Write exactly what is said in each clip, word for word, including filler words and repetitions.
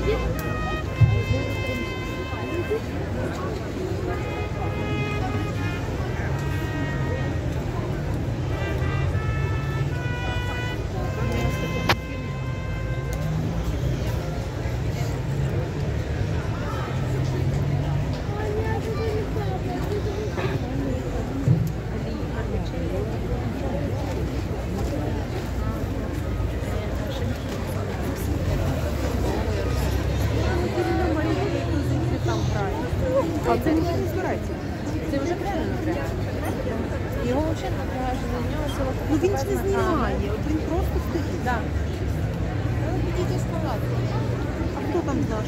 А це ніхто не збирається. Це вже правильно треба. Його взагалі напрягаєш, на нього сила. Ну він ж не знімає, от він просто стоїть. Так. Але підійти ескалатор. А хто там наш?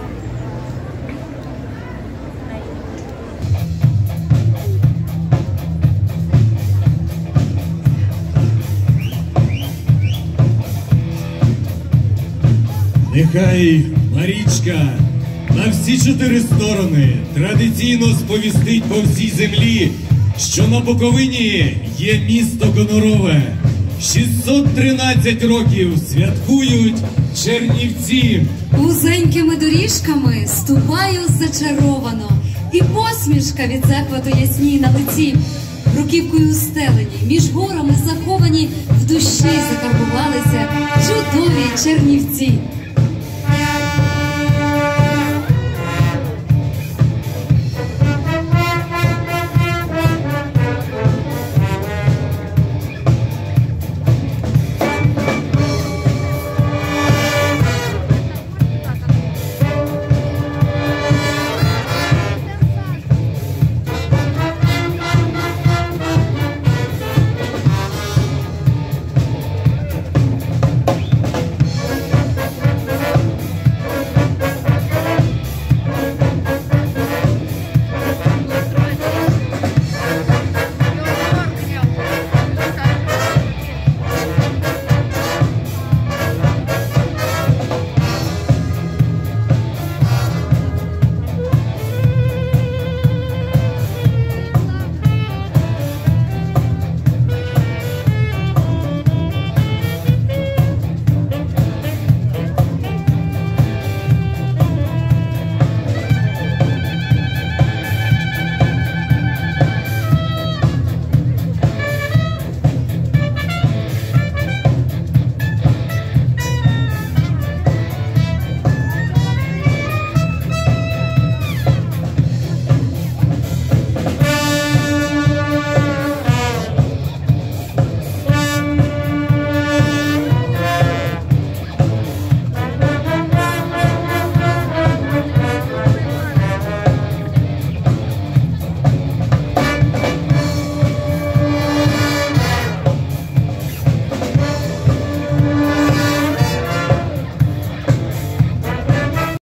Нехай Марічка на всі чотири сторони традиційно сповістить по всій землі, що на Буковині є місто гонорове. шістсот тринадцять років святкують Чернівці. Вузенькими доріжками ступаю зачаровано, і посмішка від захвату ясній на лиці. Руківкою устелені, між горами заховані, в душі закарбувалися чудові Чернівці.